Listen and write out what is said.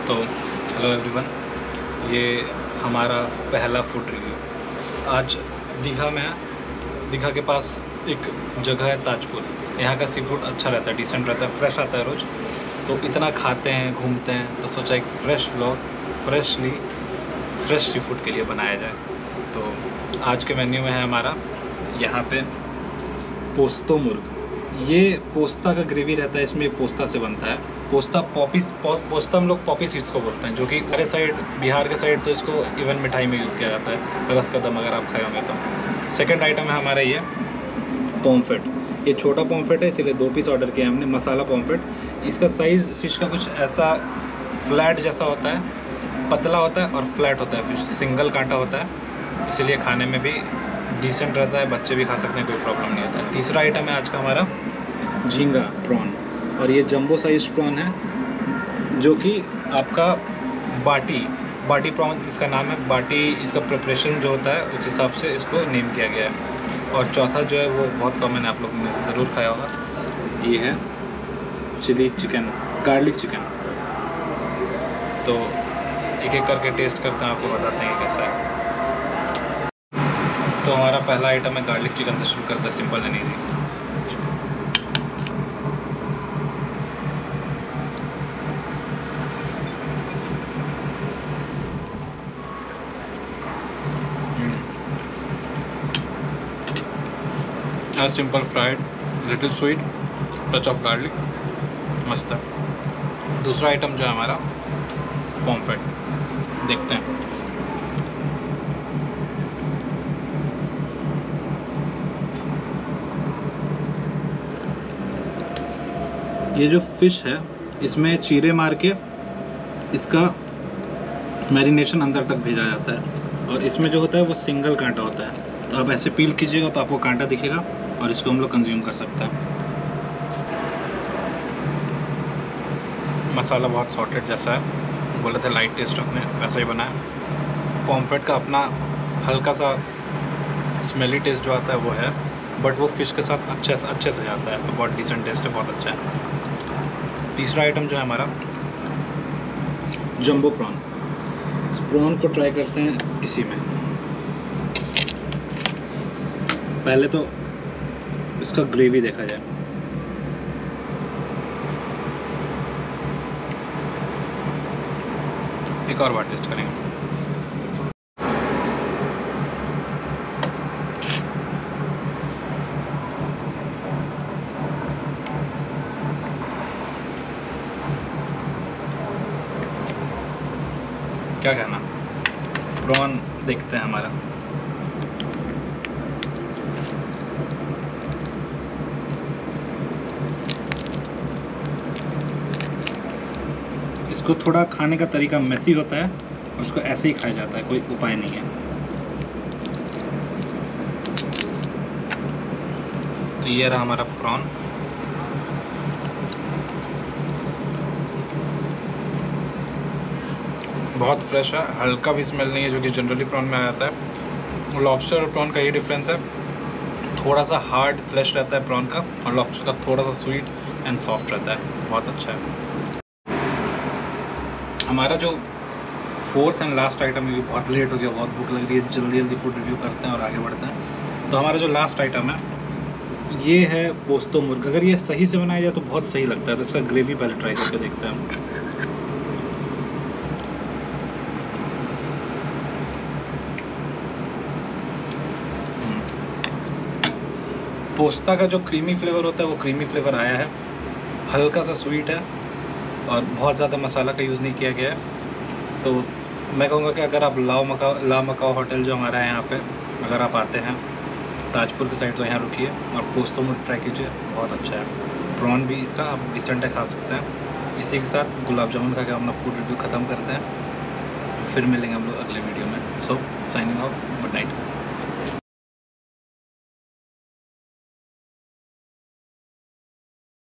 तो hello everyone, ये हमारा पहला फूड रिव्यू। आज दीघा में है। दीघा के पास एक जगह है ताजपुर। यहाँ का सी फूड अच्छा रहता है, डिसेंट रहता है, फ्रेश आता है रोज़। तो इतना खाते हैं, घूमते हैं, तो सोचा एक fresh vlog fresh seafood के लिए बनाया जाए। तो आज के मेन्यू में है हमारा यहाँ पे पोस्तो मुर्ग। ये पोस्ता का ग्रेवी रहता है, इसमें पोस्ता से बनता है। पोस्ता पोस्ता हम लोग पॉपी सीड्स को बोलते हैं, जो कि हमारे साइड बिहार के साइड तो इसको इवन मिठाई में यूज़ किया जाता है, रस कदम अगर आप खाए होंगे तो। सेकंड आइटम है हमारा ये पॉम्फ्रेट। ये छोटा पॉम्फ्रेट है, इसीलिए 2 पीस ऑर्डर किया हमने, मसाला पॉम्फ्रेट। इसका साइज़ फ़िश का कुछ ऐसा फ्लैट जैसा होता है, पतला होता है और फ्लैट होता है फ़िश, सिंगल कांटा होता है, इसीलिए खाने में भी डिसेंट रहता है, बच्चे भी खा सकते हैं, कोई प्रॉब्लम नहीं होता है। तीसरा आइटम है आज का हमारा झींगा प्रॉन, और ये जंबो साइज प्रॉन है, जो कि आपका बाटी प्रॉन इसका नाम है। बाटी इसका प्रिपरेशन जो होता है उस हिसाब से इसको नेम किया गया है। और चौथा जो है वो बहुत कॉमन है, आप लोगों ने ज़रूर खाया होगा, ये है चिली चिकन, गार्लिक चिकन। तो एक एक करके टेस्ट करते हैं, आपको बताते हैं कैसा है। तो हमारा पहला आइटम है गार्लिक चिकन से शुरू करते हैं, simple and easy. Simple fried, little sweet, touch of garlic, मस्त है। दूसरा आइटम जो है हमारा पॉम्फ्रेट, देखते हैं। ये जो फिश है इसमें चीरे मार के इसका मैरिनेशन अंदर तक भेजा जाता है, और इसमें जो होता है वो सिंगल कांटा होता है। तो आप ऐसे पील कीजिएगा तो आपको कांटा दिखेगा, और इसको हम लोग कंज्यूम कर सकते हैं। मसाला बहुत सॉर्टेड जैसा है, बोले थे लाइट टेस्ट रखने, वैसा ही बना है। पॉम्फ्रेट का अपना हल्का सा स्मेली टेस्ट जो आता है वो है, बट वो फिश के साथ अच्छे से जाता है, तो बहुत डिसेंट टेस्ट है, बहुत अच्छा है। तीसरा आइटम जो है हमारा जंबो प्रॉन। इस प्रॉन को ट्राई करते हैं इसी में। पहले तो इसका ग्रेवी देखा जाए। एक और बार टेस्ट करेंगे। क्या कहना, प्रॉन देखते हैं हमारा। इसको थोड़ा खाने का तरीका मेसी होता है, और उसको ऐसे ही खाया जाता है, कोई उपाय नहीं है। तो ये रहा हमारा प्रॉन। बहुत फ्रेश है, हल्का भी स्मेल नहीं है, जो कि जनरली प्रॉन में आ जाता है। लॉबस्टर और प्रॉन का ये डिफरेंस है, थोड़ा सा हार्ड फ्लेश रहता है प्रॉन का, और लॉबस्टर का थोड़ा सा स्वीट एंड सॉफ्ट रहता है, बहुत अच्छा है। हमारा जो फोर्थ एंड लास्ट आइटम, ये बहुत लेट हो गया, बहुत भूख लग रही है, जल्दी फूड रिव्यू करते हैं और आगे बढ़ते हैं। तो हमारा जो लास्ट आइटम है ये है पोस्तो मुर्ग। अगर ये सही से बनाया जाए तो बहुत सही लगता है, तो इसका ग्रेवी पहले ट्राई करके देखते हैं। पोस्ता का जो क्रीमी फ्लेवर होता है वो क्रीमी फ्लेवर आया है, हल्का सा स्वीट है, और बहुत ज़्यादा मसाला का यूज़ नहीं किया गया है। तो मैं कहूँगा कि अगर आप ला मकाओ होटल जो हमारा है यहाँ पे, अगर आप आते हैं ताजपुर की साइड, तो यहाँ रुकिए और पोस्तो मुर्ग ट्राई कीजिए, बहुत अच्छा है। प्रॉन भी इसका आप डिसेंट है, खा सकते हैं। इसी के साथ गुलाब जामुन खा के अपना फूड रिव्यू ख़त्म करते हैं, फिर मिलेंगे हम लोग अगले वीडियो में। So signing off, good night.